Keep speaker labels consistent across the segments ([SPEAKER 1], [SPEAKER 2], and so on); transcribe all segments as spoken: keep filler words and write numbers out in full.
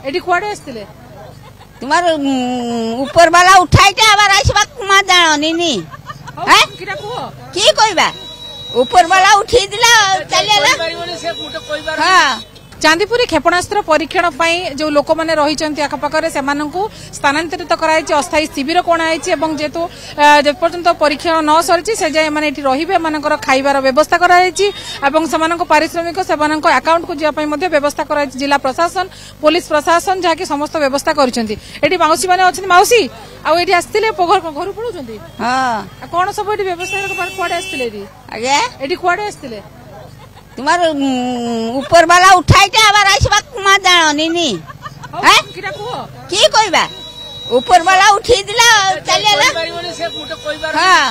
[SPEAKER 1] Eighty कुआडे आस्तिले
[SPEAKER 2] तुम्हार ऊपर वाला उठाइते आबार आइसबा कुमा जानी नी हैं
[SPEAKER 1] किरा को
[SPEAKER 2] की कहबा ऊपर वाला उठी दिला चलेला हां
[SPEAKER 1] चांदीपुरी क्षेपणास्त्र परीक्षण जो लोक मैंने रही आखपाखे से स्थानांतरित कराई अस्थायी शिविर कोणाई जेतु जेपर्यंत परीक्षण न सरी से जाए मैंने रे खाइबार व्यवस्था कराई पारिश्रमिक से अकाउंट को जावाई व्यवस्था कराई जिला प्रशासन पुलिस प्रशासन जहाँकि समस्त व्यवस्था कर मौसी मैंने अच्छे मौसी आठ आसते घर पड़े कौन सब व्यवस्था कड़े आसते कड़े आसते
[SPEAKER 2] तुम्हार ऊपर वाला उठाइते आबार आइसबा कुमा जानी नी हैं
[SPEAKER 1] किरा को
[SPEAKER 2] की कहबा ऊपर वाला उठी दिला चलेला हां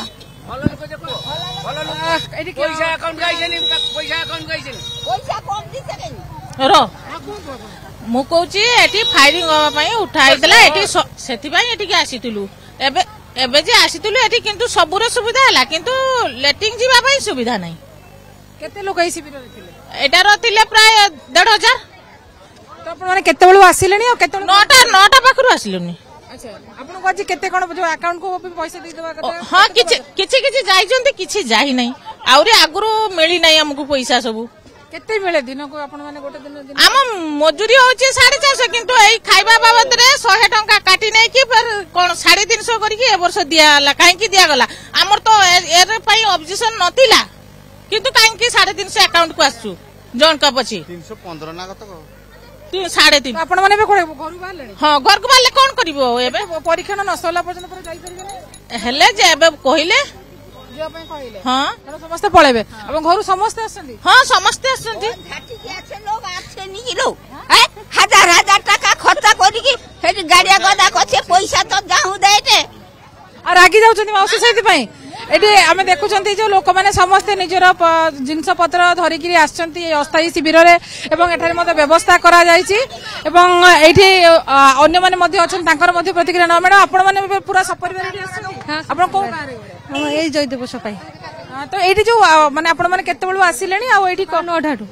[SPEAKER 3] पैसा अकाउंट गाइछनी पैसा अकाउंट गाइछनी
[SPEAKER 2] पैसा कम दिसे केनी
[SPEAKER 4] रो मु कहूची एटी फायरिंग होबा पई उठाई दिला एटी सेति पई एटी के आसीतुलु एबे एबे जे आसीतुलु एटी किंतु सबुर सुविधा हला किंतु लेटिंग जीवा पई सुविधा नाही
[SPEAKER 1] केते लोक शिविर रे
[SPEAKER 4] एटार थिले प्राय डेढ़ हजार
[SPEAKER 1] तो अपन माने केते बेलु आसिलेनी और केते
[SPEAKER 4] नौटा नौटा पाखरु आसिलुनी
[SPEAKER 1] अच्छा अपन को आज केते कोन जो अकाउंट को भी पैसा दे देबा कथा
[SPEAKER 4] हां किछि किछि किछि जाई जंती किछि जाई नै आउरी आगुरु मिली नै हमकु पैसा सब
[SPEAKER 1] केते मिले दिन को अपन माने गोटे दिन दिन
[SPEAKER 4] हम मजूरी होची साढ़े चार सौ किंतु एई खाइबा बाबद रे सौ टंका काटी नै कि फिर कोन साढ़े तीन सौ करी के ए वर्ष दिया हला काहे कि दिया गला हमर तो एरे पई ऑब्जेक्शन नथिला किंतु कहीं साढ़े तीन सौ अकाउंट को आसु जन का पछी
[SPEAKER 3] तीन सौ पंद्रह ना कत
[SPEAKER 4] साढ़े तीन
[SPEAKER 1] आपण माने घर बाहर
[SPEAKER 4] हाँ घर को बाहर कौन करिवो एबे
[SPEAKER 1] परीक्षण न सरला पर्यंत पर जाई परिबे
[SPEAKER 4] हेले जे एबे कहिले
[SPEAKER 1] जे अपन कहिले
[SPEAKER 4] हां
[SPEAKER 1] समस्त पळेबे अब घर समस्त आछंती
[SPEAKER 4] हां समस्त आछंती
[SPEAKER 2] घाटी के आछे लोग आछे नी लो हैं हजार हजार टाका खर्च करी की फेर गाड़िया गदा कछे पैसा तो जाहु देते
[SPEAKER 1] आ रागी जाउछंती मौसी सहित पई एटी आमे देखुछंती जो लोक माने समस्त निजर जिनस पत्र धरिकी आछंती अस्थायी शिविर रे एवं एठारे मध्ये व्यवस्था करा जायछि एवं एठी अन्य माने मध्ये अछन तांकर मध्ये प्रतिक्रिया न मैडम आपण माने पूरा सपरिवार एठी आछंती आपण को गारे
[SPEAKER 5] हम एई जयदेव सपाई
[SPEAKER 1] तो एठी जो माने आपण माने केते बेलु आसिलेनी आ एठी कोन अढाडू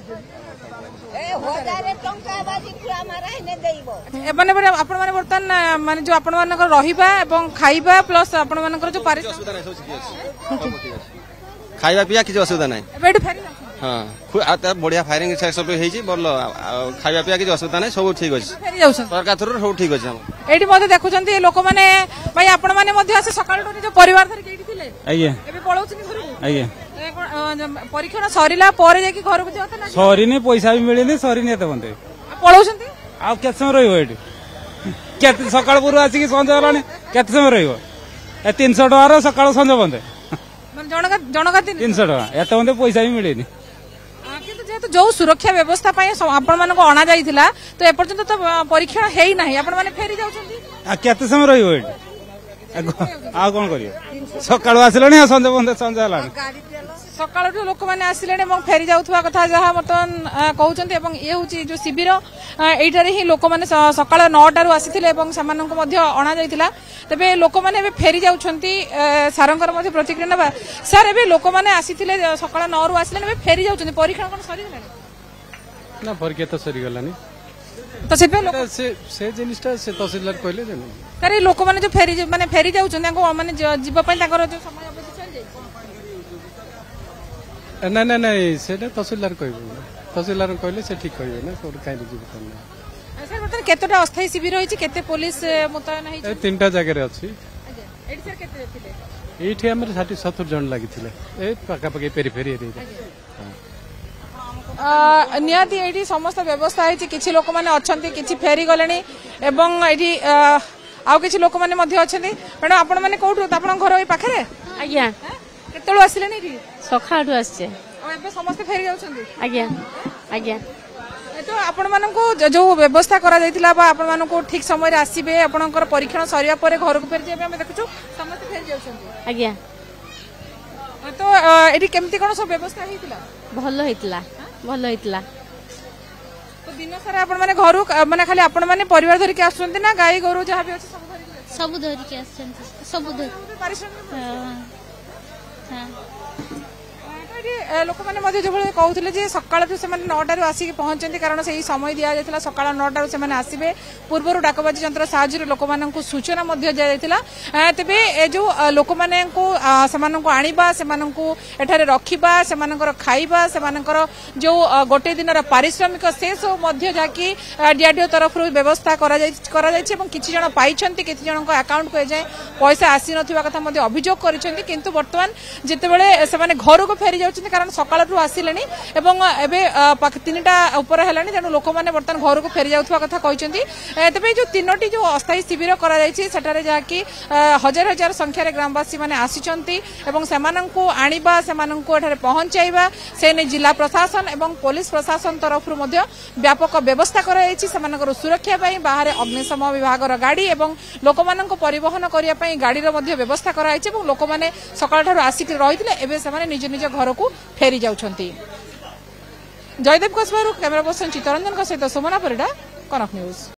[SPEAKER 2] ए हजार टंका बाजी खुला मारा हेने देइबो
[SPEAKER 1] ए माने आपण माने बर्तन माने जो आपण मानकर रहिबा एवं खाइबा प्लस आपण मानकर जो पारिश्रमिक
[SPEAKER 6] खाइबा पिया किछ असुविधा नै
[SPEAKER 1] एबे फेरी
[SPEAKER 6] हां आ बढ़िया फायरिंग सब हेछि बोल खाइबा पिया किछ असुविधा नै सब ठीक अछि
[SPEAKER 1] फेरी जाउ
[SPEAKER 6] सरकार थरो सब ठीक अछि हम
[SPEAKER 1] एठी मध्ये देखुछंती लोक माने भाई आपण माने मध्ये आसे सकाळ टोनी जो परिवार धरि केठी थिले
[SPEAKER 7] आइए
[SPEAKER 1] एबे पळौछनी घर
[SPEAKER 7] आइए
[SPEAKER 1] परीक्षण सरीला पर जाकी घर को जाता ना
[SPEAKER 7] सरीनी पैसा भी मिलेनी सरीनी एते बंदे
[SPEAKER 1] पळौछंती
[SPEAKER 7] आ केते समय रहिबो एठी केते सकाळ पुर आसी कि संज हलानी केते समय रहिबो ए तीन सौ टका रो सकाळ संज बंदे
[SPEAKER 1] मन जनका जनका
[SPEAKER 7] तीन सौ टका एते बंदे पैसा भी मिलेनी
[SPEAKER 1] किंतु जेतु जो सुरक्षा व्यवस्था पई आपण माने को अणा जाईथिला तो ए पर्यंत तो परीक्षण हेई नाही आपण माने फेरी जाउछंती
[SPEAKER 7] आ केते समय रहिबो एठी आ कोन करियो सकाळ आसिलनी संज बंदे संज हलानी
[SPEAKER 1] सकाळ लोक मैंने आसिले फेरी जाऊा कथा जहाँ बर्तमान कहते ये हूँ जो शिविर यहीठार ही लोक मैंने सकाळ नौटार आसी अणा जाइथिला तेबे लोक मैंने फेरी जाउछंती सारंकर मध्ये प्रतिक्रिया नबा सर एबे लोक मैंने आसीथिले सकाळ नौ रु आसिले फेरी जाउछंती परीक्षण कोन सरी गेलानी
[SPEAKER 7] ना परीक्षा तो सरी गेलानी
[SPEAKER 1] तो से पे लोक
[SPEAKER 7] से से जिनिसटा से तहसीलदार कहले जे
[SPEAKER 1] करे लोक मैंने जो फेरी माने फेरी जाउछंती माने जीव पई ताकर जो समय अवधि चल जाय
[SPEAKER 7] ना ना नहीं सेटा तहसीलदार कहबो तहसीलदार कहले से ठीक कहबे ना कोड काई जीव करना
[SPEAKER 1] सर बर्तमान केतोटा अस्थायी शिविर होईची केते पुलिस मुतयन होईची
[SPEAKER 7] तीनटा जगह रे अछि
[SPEAKER 1] अच्छा एडी सर केते थिले
[SPEAKER 7] एठी हमर साठ सत्तर जन लागिथिले ए पाका पाके पेरीफेरी रे
[SPEAKER 1] आ नियाती एठी समस्त व्यवस्था होईची किछि लोक माने अछंती किछि फेरी गलेनी एवं एठी आ किछि लोक माने मध्ये अछंती मैडम आपण माने कोठु आपण घर ओई पाखरे
[SPEAKER 5] आज्ञा
[SPEAKER 1] केतळो आसिलेनी एठी
[SPEAKER 5] सखाडू आछे
[SPEAKER 1] आ एबे समस्त फेरी जाउछंती
[SPEAKER 5] आज्ञा आज्ञा
[SPEAKER 1] तो आपण माननको जो व्यवस्था करा जायतिला बा आपण माननको ठीक समय रे आसीबे आपणकर परीक्षण सरिया परे घर को फेर जेबे हम देखुछु समस्त फेर जाउछंती
[SPEAKER 5] आज्ञा
[SPEAKER 1] तो एठी केमती कोन सब व्यवस्था हेतिला
[SPEAKER 5] भलो हेतिला भलो हेतिला
[SPEAKER 1] तो दिन सारा आपण माने घर माने खाली आपण माने परिवार धरि के आछंती ना गाय गोरु जहा भी अछि सब धरि के
[SPEAKER 5] सब धरि के आछंती सब धरि
[SPEAKER 1] परिश्रम
[SPEAKER 5] हां हां
[SPEAKER 1] लोक मैंने जो कहते सकालू से नौटार आसिक पहुंचते कारण से समय दि जाता सका नौटार से आसवे पूर्व डाकबाजी यंत्र साहाय्य लोक मानक सूचना दिया तेरे जो लोक मानू आनिबा से रखा से खाइबा से जो गोटे दिन पारिश्रमिक से सब जहाँकि डीआरडीओ तरफ व्यवस्था किसी जन पाई किसी जन अकाउंट को एजाए पैसा आसी नथिबा कथा मध्ये अभियोग करिसेंती किंतु वर्तमान जेतेबेले से घर को फेरी जाउछन्ती कारण सकाळु आसिलेनी एवं एबे तीनटा ऊपर हेलानी तेणु लोक माने वर्तमान घर को फेरी जाउथबा कथा कहिसेंती तेबे जो तीनोटी जो अस्थायी शिविर करा जायछि सेटारे जाकी हजार हजार संख्या रे ग्रामवासी माने आसिचन्ती एवं सेमानंकु आनिबा सेमानंकु एठारे पहुंचाइबा सेने जिला प्रशासन एवं पुलिस प्रशासन तरफ मध्ये व्यापक व्यवस्था करा जायछि सेमानकर सुरक्षा पई बाहर अग्निशम विभाग रो गाड़ी एवं लोक मानक परिवहन करिया पई गाड़ी रो मध्ये व्यवस्था करा जायछि एवं लोक माने सकाळ ठारू आसिक रहितले एबे सेमाने निज निज घर को फेरी जाउछन्ती। जयदेव कसबारू कैमरा पर्सन चित्तरंजन सहित सोमना परिडा कनक न्यूज।